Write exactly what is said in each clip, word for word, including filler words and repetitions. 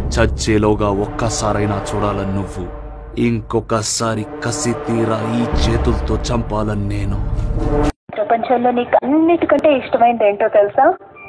చచ్చేలోగా ఒక్కసారైనా చూడాలని నువ్వు, ఇంకొకసారి కసి తీరా ఈ చేతులతో చంపాలని నేను. ప్రపంచంలో నీకు అన్నిటికంటే ఇష్టమైంది ఏంటో తెలుసా?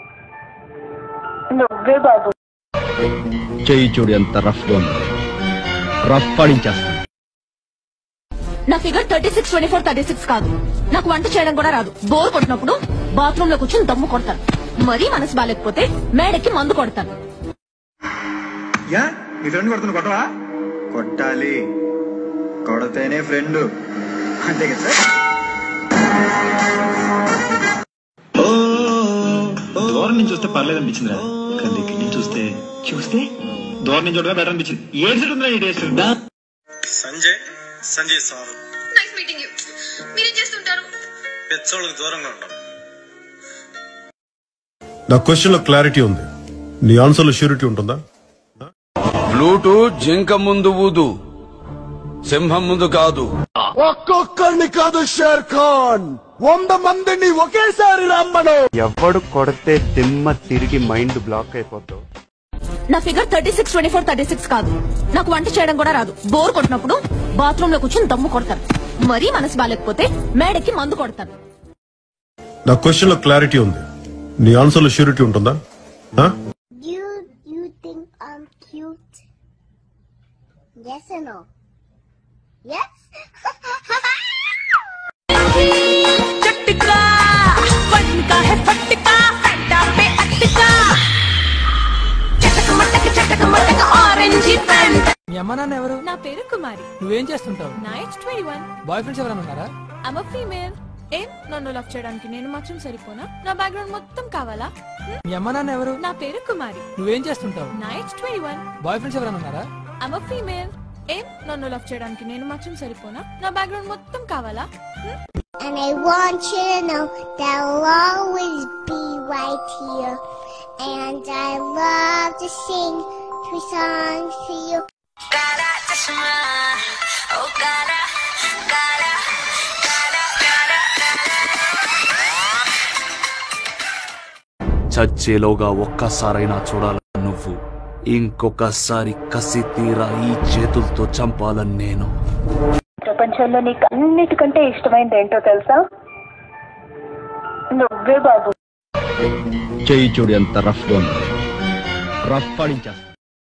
నువ్వే బాబు. చెయ్యి చూడు ఎంత రఫ్ గా ఉంది, రఫ్ పడించేస్తా. నా figure thirty six twenty four thirty six కాదు. నాకు వంట చేయడం కూడా రాదు. బోర్ కొట్టినప్పుడు బాత్రూమ్ లో కూర్చొని దమ్ము కొడతాను. మరీ మనసు బాలేకపోతే మేడకి మందు కొడతాను. యా నీ ఫ్రెండ్ కొడుతున్నా కొట్టవా? కొట్టాలి, కొడితేనే ఫ్రెండ్, అంతే కదా. దూరం నుంచి చూస్తే పర్లేదు అనిపించింది, కానీ దగ్గర నుంచి చూస్తే చూస్తే దూరం నుంచి చూడగా బెటర్ అనిపించింది. ఏడు సెట్ ఉందా ఈ days? Sanjay Sanjay sir, nice meeting you. మీరేం చేస్తుంటారు? పెచ్చోళ్ళకి దూరంగా ఉంటాం. నా క్వశ్చన్ లో క్లారిటీ ఉంది, నీ ఆన్సర్ లో ష్యూరిటీ ఉంటుందా? బ్లూటూత్ జింక ముందు ఊదు, సింహం ముందు కాదు. ఒక్కొక్కరిని కాదు షేర్ ఖాన్, వంద మందిని ఒకేసారి రమ్మను. ఎవడు కొడితే దిమ్మ తిరిగి మైండ్ బ్లాక్ అయిపోతావు. నా figure thirty six twenty four thirty six కాదు. నాకు వంట చేయడం కూడా రాదు. బోర్ కొట్టినప్పుడు బాత్రూమ్ లో కూర్చొని దమ్ము కొడతాను. మరీ మనసు బాలేకపోతే మేడకి మందు కొడతాను. నా క్వశ్చన్ లో క్లారిటీ ఉంది, నీ ఆన్సర్ లో ష్యూరిటీ ఉంటుందా? You you think I'm cute? Yes or no? Yes? చట్టికా ఫట్కా హే ఫట్కా ఫట్టా పే అట్టికా చటక మటక చటక మటక ఆరెంజ్ ప్యాంట్. మీ అమ్మ నాన్న ఎవరు? నా పేరు కుమారి. నువ్వేం చేస్తుంటావు? నా age twenty one. Boy friends ఎవరైనా ఉన్నారా? I'm a female. ఏం నన్ను లవ్ చేయడానికి నేను మాత్రం సరిపోనా? నా బ్యాక్గ్రౌండ్ మొత్తం కావాలా? మీ అమ్మ నాన్న ఎవరు? నా పేరు కుమారి. నువ్వేం చేస్తుంటావు? నా age twenty one. Boy friends ఎవరైనా ఉన్నారా? I'm a female. ఏం నన్ను లవ్ చేయడానికి నేను మాత్రం సరిపోనా? నా బ్యాక్గ్రౌండ్ మొత్తం కావాలా? And I want you to know that I'll always be right here. And I love to sing three songs to you. Gotta chashma, oh gotta, gotta, gotta, gotta, gotta. చచ్చేలోగా ఒక్కసారైనా చూడాలని నువ్వు, ఇంకొకసారి కసి తీరా ఈ చేతులతో చంపాలని నేను. ప్రపంచంలో నీకు అన్నిటికంటే ఇష్టమైంది ఏంటో తెలుసా? నువ్వే బాబు. చెయ్యి చూడు ఎంత రఫ్ గా ఉంది, రఫ్ పడించేస్తా.